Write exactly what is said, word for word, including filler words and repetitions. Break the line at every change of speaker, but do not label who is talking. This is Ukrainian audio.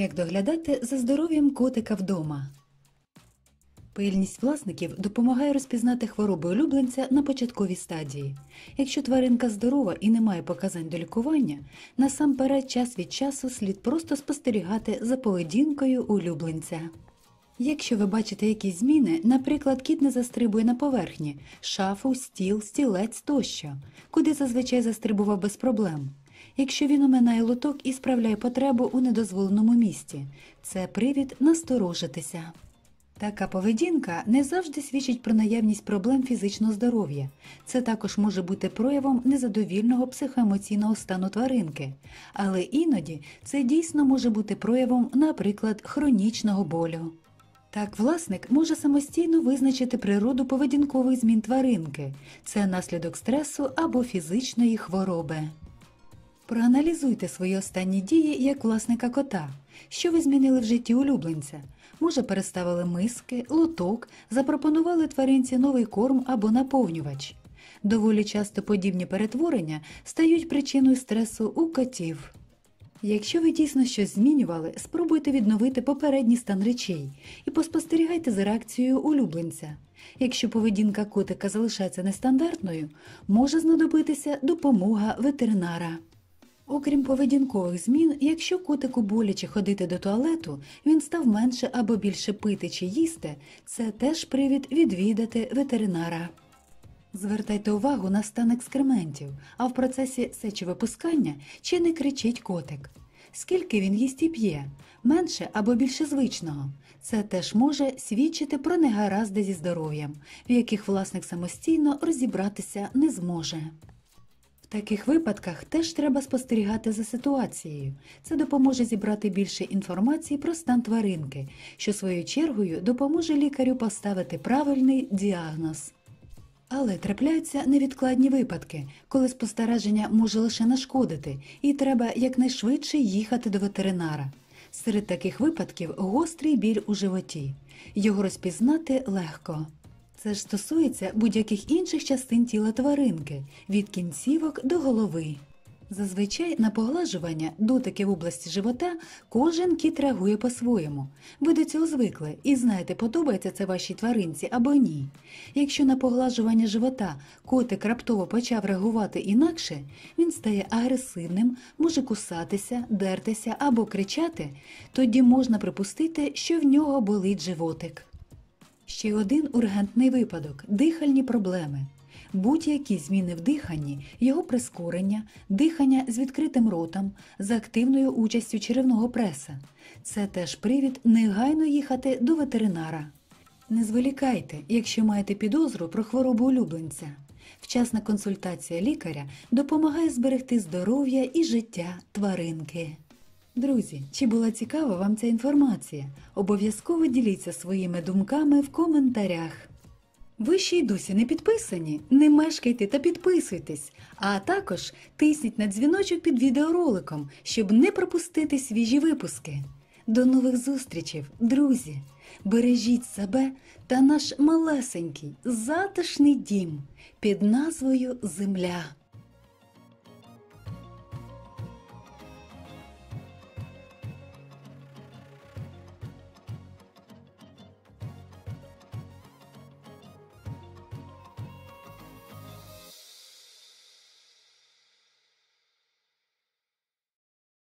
Як доглядати за здоров'ям котика вдома? Пильність власників допомагає розпізнати хвороби улюбленця на початковій стадії. Якщо тваринка здорова і не має показань до лікування, насамперед час від часу слід просто спостерігати за поведінкою улюбленця. Якщо ви бачите якісь зміни, наприклад, кіт не застрибує на поверхні, шафу, стіл, стілець тощо, куди зазвичай застрибував без проблем. Якщо він оминає лоток і справляє потребу у недозволеному місці, це привід насторожитися. Така поведінка не завжди свідчить про наявність проблем фізичного здоров'я. Це також може бути проявом незадовільного психоемоційного стану тваринки. Але іноді це дійсно може бути проявом, наприклад, хронічного болю. Так власник може самостійно визначити природу поведінкових змін тваринки. Це наслідок стресу або фізичної хвороби. Проаналізуйте свої останні дії як власника кота. Що ви змінили в житті улюбленця? Може, переставили миски, лоток, запропонували тваринці новий корм або наповнювач. Доволі часто подібні перетворення стають причиною стресу у котів. Якщо ви дійсно щось змінювали, спробуйте відновити попередній стан речей і поспостерігайте за реакцією улюбленця. Якщо поведінка котика залишається нестандартною, може знадобитися допомога ветеринара. Окрім поведінкових змін, якщо котику боляче ходити до туалету, він став менше або більше пити чи їсти, це теж привід відвідати ветеринара. Звертайте увагу на стан екскрементів, а в процесі сечовипускання чи не кричить котик. Скільки він їсть і п'є, менше або більше звичного. Це теж може свідчити про негаразди зі здоров'ям, в яких власник самостійно розібратися не зможе. В таких випадках теж треба спостерігати за ситуацією. Це допоможе зібрати більше інформації про стан тваринки, що своєю чергою допоможе лікарю поставити правильний діагноз. Але трапляються невідкладні випадки, коли спостереження може лише нашкодити, і треба якнайшвидше їхати до ветеринара. Серед таких випадків гострий біль у животі. Його розпізнати легко. Це ж стосується будь-яких інших частин тіла тваринки, від кінцівок до голови. Зазвичай на поглажування, дотики в області живота кожен кіт реагує по-своєму. Ви до цього звикли і знаєте, подобається це вашій тваринці або ні. Якщо на поглажування живота котик раптово почав реагувати інакше, він стає агресивним, може кусатися, дертися або кричати, тоді можна припустити, що в нього болить животик. Ще один ургентний випадок – дихальні проблеми. Будь-які зміни в диханні, його прискорення, дихання з відкритим ротом, з активною участю черевного преса – це теж привід негайно їхати до ветеринара. Не зволікайте, якщо маєте підозру про хворобу улюбленця. Вчасна консультація лікаря допомагає зберегти здоров'я і життя тваринки. Друзі, чи була цікава вам ця інформація? Обов'язково діліться своїми думками в коментарях. Ви ще й досі не підписані? Не мешкайте та підписуйтесь, а також тисніть на дзвіночок під відеороликом, щоб не пропустити свіжі випуски. До нових зустрічей, друзі! Бережіть себе та наш малесенький, затишний дім під назвою Земля.